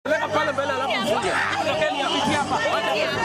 Peleka pale mbele alafu mfunge. Tokeni apiti hapa.